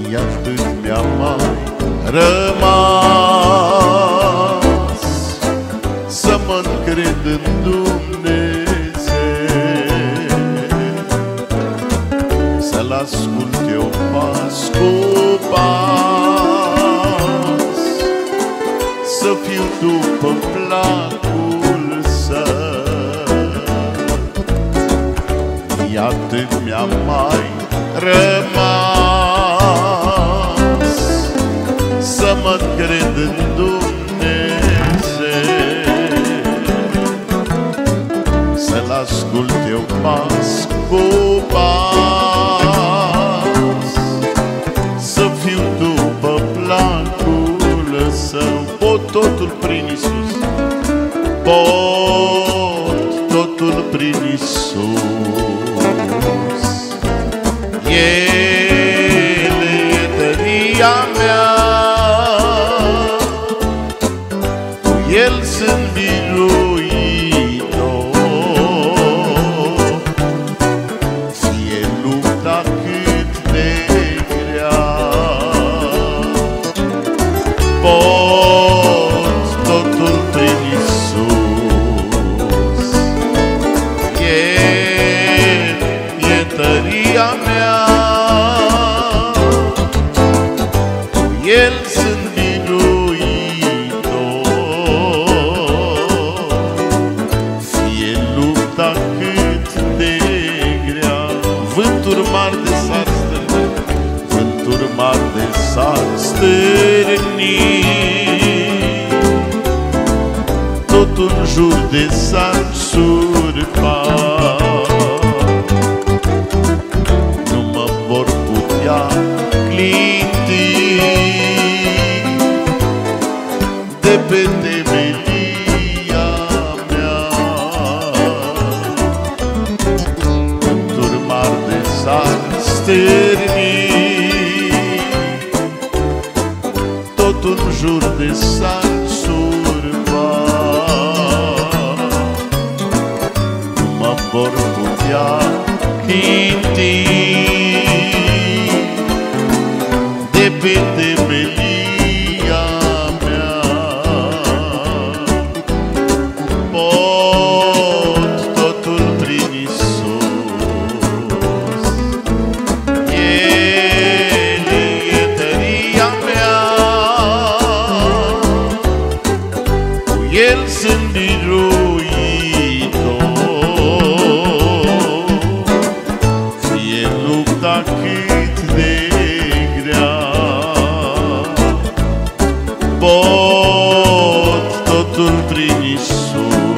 atât mi-a mai rămas să mă încred în Dumnezeu, să-L ascult eu pas cu pas, să fiu după placul Său. Atât mi-a mai rămas să mă încred în Dumnezeu, să-L ascult eu pas cu pas, să fiu după placul Său. Pot totul prin Iisus, pot totul prin Iisus. El e tăria mea, cu El sunt biruitor, fie lupta cât de grea. Pot totul prin Iisus, El e tăria mea, El sunt biruitor, fie lupta cât de grea. Vânturi mari de s-ar stârni, vânturi mari de s-ar stârni, tot în jur de s-ar surpa, nu mă vor putea clinti de pe temelia mea. Vânturi mari de s-ar stârni, tot în jur de s-ar surpa, nu mă vor putea clinti de pe temelia mea. Pot totul prin Iisus, El e tăria mea, cu El sunt biruitor, fie lupta cât de grea. Pot totul prin Iisus.